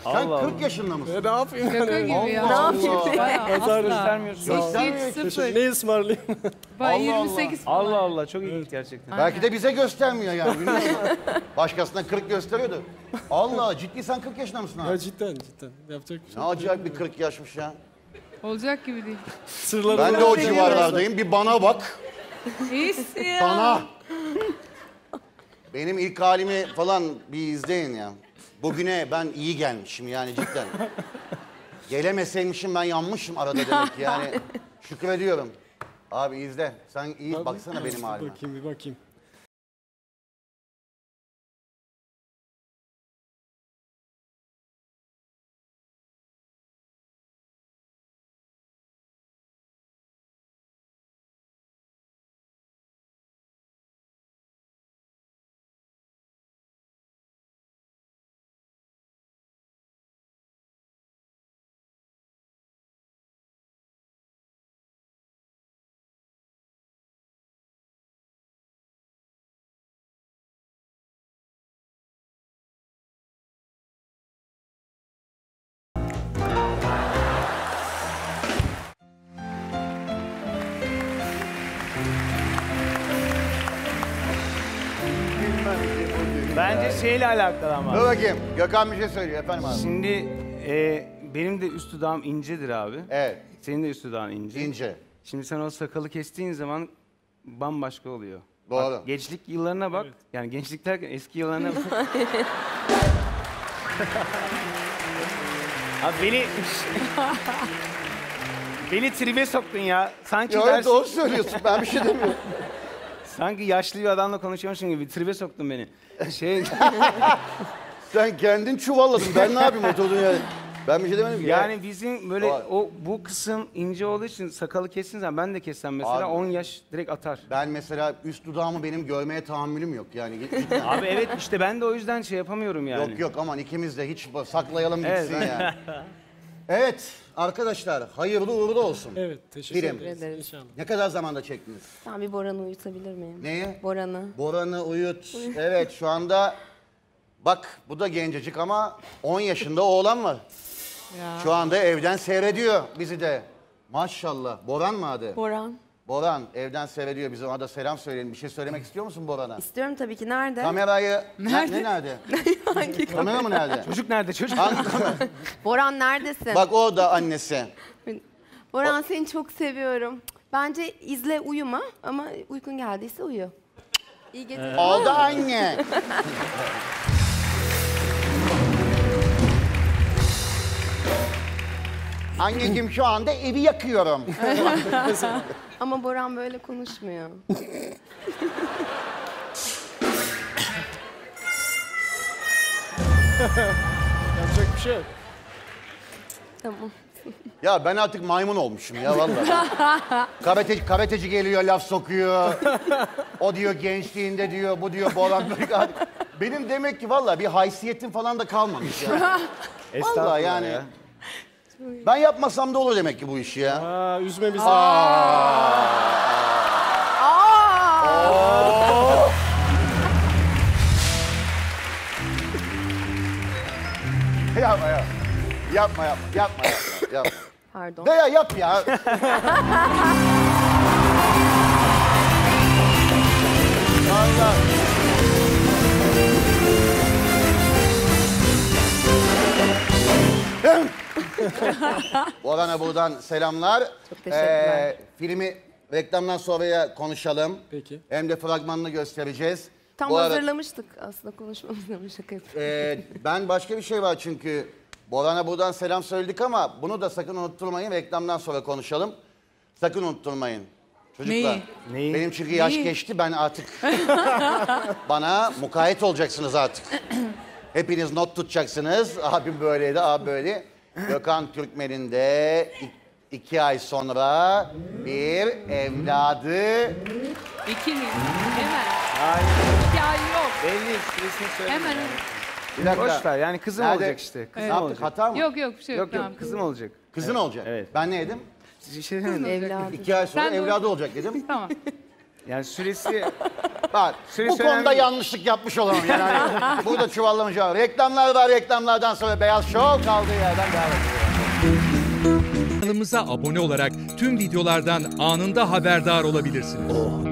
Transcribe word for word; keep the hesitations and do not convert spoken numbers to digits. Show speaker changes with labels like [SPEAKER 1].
[SPEAKER 1] Sen
[SPEAKER 2] Allah
[SPEAKER 1] kırk yaşında mısın?
[SPEAKER 3] E, ne yapayım?
[SPEAKER 4] Şaka gibi ya.
[SPEAKER 1] Ne yapayım?
[SPEAKER 4] Bayağı
[SPEAKER 3] Pazar
[SPEAKER 4] asla.
[SPEAKER 2] göstermiyorsun.
[SPEAKER 4] Hiç hiç sıfır.
[SPEAKER 3] Ne ısmarlayayım?
[SPEAKER 4] Ben
[SPEAKER 1] Allah
[SPEAKER 4] yirmi sekiz falan.
[SPEAKER 2] Allah Allah çok ilginç gerçekten.
[SPEAKER 1] Belki de bize göstermiyor yani. Bilmiyorum. Başkasına kırk gösteriyordu. Allah, ciddi sen kırk yaşında mısın
[SPEAKER 3] Ya
[SPEAKER 1] abi?
[SPEAKER 3] cidden cidden. Yapacak bir şey
[SPEAKER 1] Ne
[SPEAKER 3] yok.
[SPEAKER 1] acayip bir kırk yaşmış ya.
[SPEAKER 4] Olacak gibi değil.
[SPEAKER 3] Sırları
[SPEAKER 1] Ben de o civarlardayım. Bir bana bak.
[SPEAKER 4] İyisin ya.
[SPEAKER 1] Bana. Benim ilk halimi falan bir izleyin ya. Bugüne ben iyi gelmişim yani cidden. Gelemeseymişim ben yanmışım arada demek ki yani. Şükrediyorum. Abi izle. Sen iyi baksana benim halime.
[SPEAKER 3] Bakayım bir bakayım.
[SPEAKER 2] Bence şeyle alakalı ama.
[SPEAKER 1] Dur bakayım. Gökhan bir şey söylüyor efendim abi.
[SPEAKER 2] Şimdi e, benim de üst dudağım incedir abi.
[SPEAKER 1] Evet.
[SPEAKER 2] Senin de üst dudağın ince.
[SPEAKER 1] İnce.
[SPEAKER 2] Şimdi sen o sakalı kestiğin zaman bambaşka oluyor.
[SPEAKER 1] Doğru.
[SPEAKER 2] Bak, gençlik yıllarına bak. Yani gençlik derken eski yıllarına bak. Abi beni... beni tribe soktun ya. Sanki
[SPEAKER 1] Ya
[SPEAKER 2] ders-
[SPEAKER 1] evet, doğru söylüyorsun. Ben bir şey demiyorum.
[SPEAKER 2] Sanki yaşlı bir adamla konuşuyormuşum gibi tribe soktun beni. Şey...
[SPEAKER 1] Sen kendin çuvalladın. Ben ne yapayım oturdun yani. Ben bir şey demedim ki.
[SPEAKER 2] Yani bizim böyle
[SPEAKER 1] Doğru.
[SPEAKER 2] o bu kısım ince olduğu için sakalı kessin zaman ben de kessem mesela
[SPEAKER 1] Abi.
[SPEAKER 2] on yaş direkt atar.
[SPEAKER 1] Ben mesela üst dudağımı benim görmeye tahammülüm yok yani. Cidden.
[SPEAKER 2] Abi evet işte ben de o yüzden şey yapamıyorum yani.
[SPEAKER 1] Yok yok aman ikimiz de hiç saklayalım
[SPEAKER 2] Evet.
[SPEAKER 1] gitsin yani. Evet arkadaşlar hayırlı uğurlu olsun.
[SPEAKER 3] Evet teşekkür
[SPEAKER 1] Film.
[SPEAKER 3] ederiz.
[SPEAKER 5] ederiz.
[SPEAKER 3] İnşallah.
[SPEAKER 1] Ne kadar zamanda çektiniz?
[SPEAKER 5] Ben bir Boran'ı uyutabilir miyim?
[SPEAKER 1] Neyi?
[SPEAKER 5] Boran'ı.
[SPEAKER 1] Boran'ı uyut. Evet şu anda bak bu da gencecik ama on yaşında oğlan var.
[SPEAKER 4] Ya.
[SPEAKER 1] Şu anda evden seyrediyor bizi de. Maşallah. Boran mı adı?
[SPEAKER 5] Boran.
[SPEAKER 1] Boran evden seyrediyor bizi. Ona da selam söyleyelim. Bir şey söylemek istiyor musun Boran'a?
[SPEAKER 5] İstiyorum tabii ki. Nerede?
[SPEAKER 1] Kamerayı...
[SPEAKER 4] Nerede?
[SPEAKER 1] Ne, ne nerede?
[SPEAKER 5] Hangi
[SPEAKER 1] Kamera mı nerede?
[SPEAKER 2] Çocuk nerede çocuk?
[SPEAKER 1] Hangi kamera?
[SPEAKER 5] Boran neredesin?
[SPEAKER 1] Bak o da annesi.
[SPEAKER 5] Boran seni çok seviyorum. Bence izle uyuma ama uykun geldiyse uyu. İyi geceler.
[SPEAKER 1] O da anne. Anneciğim şu anda evi yakıyorum.
[SPEAKER 5] Ama Boran böyle konuşmuyor.
[SPEAKER 3] Yapacak bir şey yok.
[SPEAKER 5] Tamam.
[SPEAKER 1] Ya ben artık maymun olmuşum ya vallahi. Karateci, karateci geliyor laf sokuyor. O diyor gençliğinde diyor, bu diyor Boran böyle. Benim demek ki vallahi bir haysiyetim falan da kalmamış ya.
[SPEAKER 2] Estağfurullah
[SPEAKER 1] Vallahi yani.
[SPEAKER 2] ya.
[SPEAKER 1] Ben yapmasam da olur demek ki bu işi ya.
[SPEAKER 3] Aa, üzme bizi.
[SPEAKER 1] Yapma ya. Yapma yapma yapma yapma. yapma.
[SPEAKER 5] Pardon.
[SPEAKER 1] De ya yap ya. Allah. Boran'a buradan selamlar.
[SPEAKER 5] Çok teşekkürler.
[SPEAKER 1] Ee, filmi reklamdan sonraya konuşalım.
[SPEAKER 3] Peki.
[SPEAKER 1] Hem de fragmanını göstereceğiz.
[SPEAKER 5] Tam
[SPEAKER 1] Bu arada-
[SPEAKER 5] hazırlamıştık aslında konuşmamızı ama şaka yapıyorum.
[SPEAKER 1] Ee, ben başka bir şey var çünkü Boran'a buradan selam söyledik ama bunu da sakın unutturmayın. Reklamdan sonra konuşalım. Sakın unutturmayın. Çocuklar.
[SPEAKER 4] Neyi?
[SPEAKER 2] Neyi?
[SPEAKER 1] Benim çünkü yaş
[SPEAKER 4] Neyi?
[SPEAKER 1] geçti ben artık bana mukayyet olacaksınız artık. Hepiniz not tutacaksınız. Abim böyleydi, abi böyle. Gökhan Türkmen'in de i- iki ay sonra bir evladı.
[SPEAKER 4] İki mi? Hemen.
[SPEAKER 2] Hayır.
[SPEAKER 4] İki ay yok.
[SPEAKER 2] Belli resmi söyleme.
[SPEAKER 4] Hemen.
[SPEAKER 1] Bir dakika.
[SPEAKER 2] Boş ver yani kızım
[SPEAKER 1] Nerede?
[SPEAKER 2] olacak işte.
[SPEAKER 1] Ne
[SPEAKER 2] Kızım
[SPEAKER 1] yaptık?
[SPEAKER 2] olacak.
[SPEAKER 1] Hata mı?
[SPEAKER 4] Yok yok bir şey yok.
[SPEAKER 2] Yok yok
[SPEAKER 4] Tamam.
[SPEAKER 2] kızım olacak.
[SPEAKER 1] Kızın olacak.
[SPEAKER 2] Evet.
[SPEAKER 1] Ben ne dedim?
[SPEAKER 2] Şey demedim.
[SPEAKER 5] Evladım.
[SPEAKER 1] İki ay sonra
[SPEAKER 4] Sen de-
[SPEAKER 1] evladı olacak dedim.
[SPEAKER 4] Tamam.
[SPEAKER 2] Yani süresi
[SPEAKER 1] Bak,
[SPEAKER 2] Süresi
[SPEAKER 1] bu konuda
[SPEAKER 2] önemli değil.
[SPEAKER 1] yanlışlık yapmış olamam. Yani hani burada çuvallamayacağım. var. Reklamlar var, reklamlardan sonra Beyaz Show kaldığı yerden devam ediyor.
[SPEAKER 6] Kanalımıza abone olarak tüm videolardan anında haberdar olabilirsiniz.